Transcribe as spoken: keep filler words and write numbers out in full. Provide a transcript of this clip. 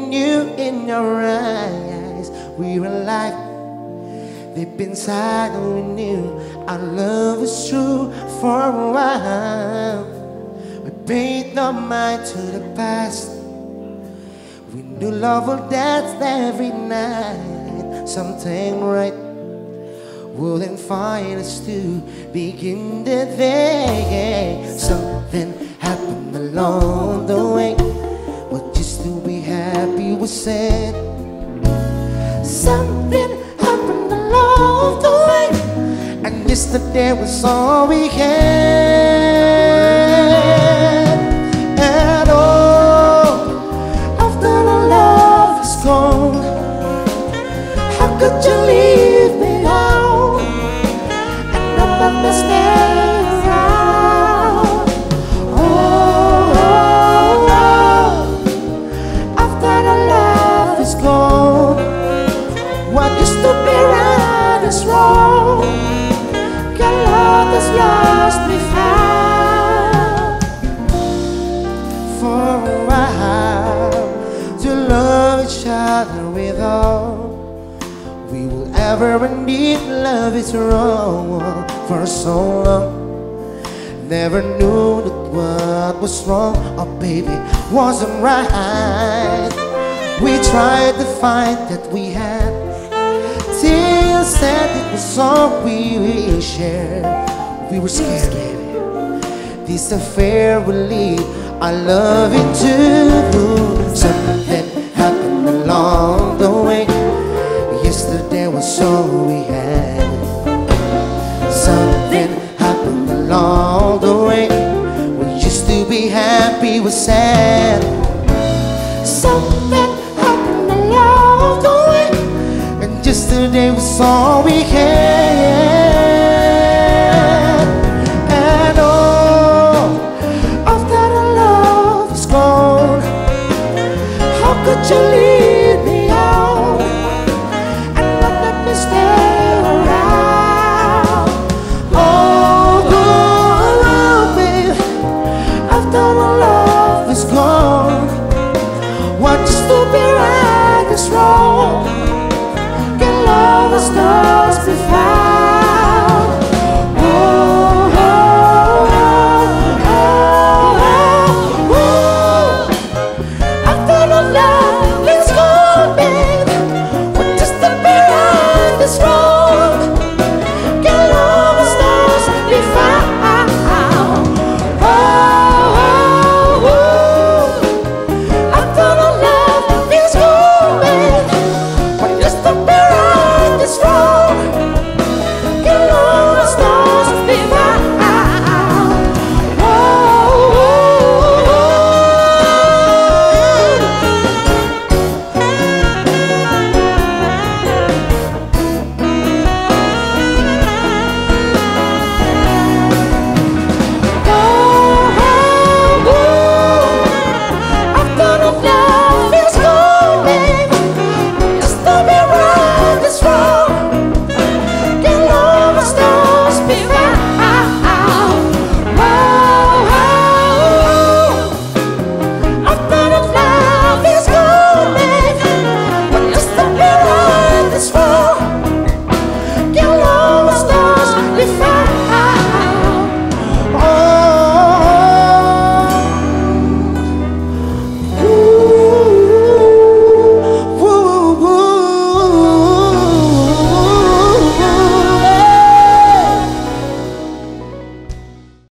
something new in your eyes. We're alive, deep inside we knew our love was true for a while. We paid no mind to the past. We knew love will dance every night. Something right wouldn't find us to begin the day. Something happened along the way. What used to be happy was sad. Something happened along the way, and yesterday was all we had. And oh, after the love is gone, how could you leave me out and not let me stay around? Oh, oh, oh, after the love is gone, what used to be right is wrong. Your love has lost me found. For a while, to love each other with all we will ever need. Love is wrong for so long. Never knew that what was wrong, oh baby, wasn't right. We tried to find that we had, till said it was all we shared. We were scared, baby, this affair will lead our love into blue. Something happened along the way. Yesterday was all we had. Something happened along the way. We used to be happy, was sad. Something happened along the way, and yesterday was all we had. And oh, after the love is gone, how could you leave me out and not let me stay around? Oh, go around, baby, after the love is gone. What used to be right is wrong. Your love has lost me found.